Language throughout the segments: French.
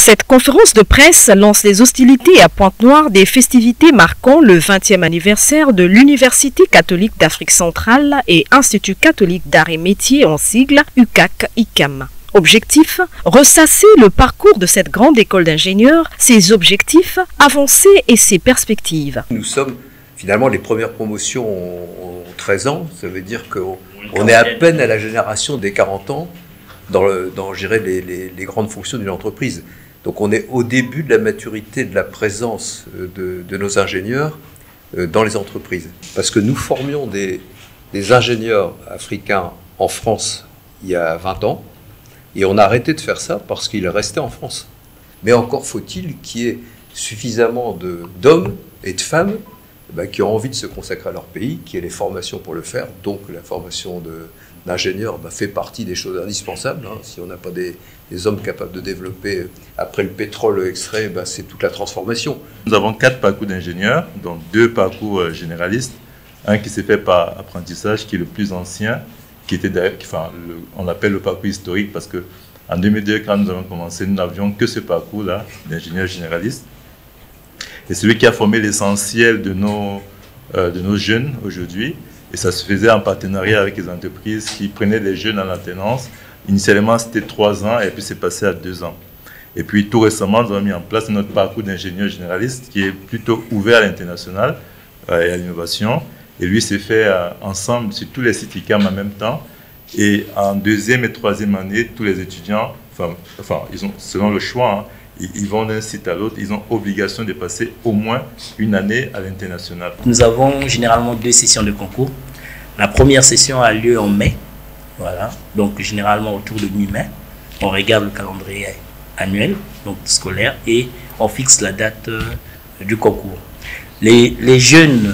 Cette conférence de presse lance les hostilités à Pointe-Noire des festivités marquant le 20e anniversaire de l'Université catholique d'Afrique centrale et Institut catholique d'art et métiers en sigle UCAC-ICAM. Objectif, ressasser le parcours de cette grande école d'ingénieurs, ses objectifs, avancées et ses perspectives. Nous sommes finalement les premières promotions ont 13 ans, ça veut dire qu'on est à peine à la génération des 40 ans dans je dirais, les grandes fonctions d'une entreprise. Donc on est au début de la maturité de la présence de nos ingénieurs dans les entreprises. Parce que nous formions des ingénieurs africains en France il y a 20 ans, et on a arrêté de faire ça parce qu'ils restaient en France. Mais encore faut-il qu'il y ait suffisamment d'hommes et de femmes qui ont envie de se consacrer à leur pays, qui aient les formations pour le faire. Donc la formation d'ingénieurs fait partie des choses indispensables. Si on n'a pas des hommes capables de développer, après le pétrole extrait, c'est toute la transformation. Nous avons 4 parcours d'ingénieurs, dont 2 parcours généralistes. Un qui s'est fait par apprentissage, qui est le plus ancien, qui était on l'appelle le parcours historique parce que en 2002, quand nous avons commencé, nous n'avions que ce parcours-là d'ingénieur généraliste. Et celui qui a formé l'essentiel de nos jeunes aujourd'hui. Et ça se faisait en partenariat avec les entreprises qui prenaient les jeunes en alternance. Initialement, c'était 3 ans et puis c'est passé à 2 ans. Et puis tout récemment, nous avons mis en place notre parcours d'ingénieur généraliste qui est plutôt ouvert à l'international et à l'innovation. Et lui s'est fait ensemble sur tous les sites ICAM en même temps. Et en 2e et 3e année, tous les étudiants, ils ont, selon le choix, ils vont d'un site à l'autre, ils ont obligation de passer au moins une année à l'international. Nous avons généralement 2 sessions de concours. La première session a lieu en mai, voilà, donc généralement autour de mi-mai. On regarde le calendrier annuel, donc scolaire, et on fixe la date du concours. Les jeunes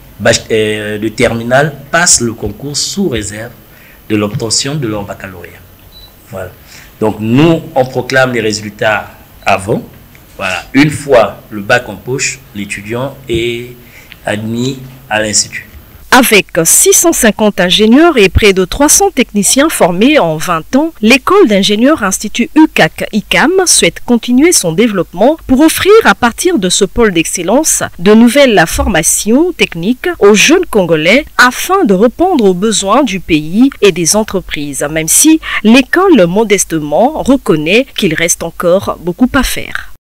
de terminale passent le concours sous réserve de l'obtention de leur baccalauréat. Voilà. Donc nous, on proclame les résultats avant. Voilà. Une fois le bac en poche, l'étudiant est admis à l'institut. Avec 650 ingénieurs et près de 300 techniciens formés en 20 ans, l'école d'ingénieurs Institut UCAC-ICAM souhaite continuer son développement pour offrir à partir de ce pôle d'excellence de nouvelles formations techniques aux jeunes Congolais afin de répondre aux besoins du pays et des entreprises, même si l'école modestement reconnaît qu'il reste encore beaucoup à faire.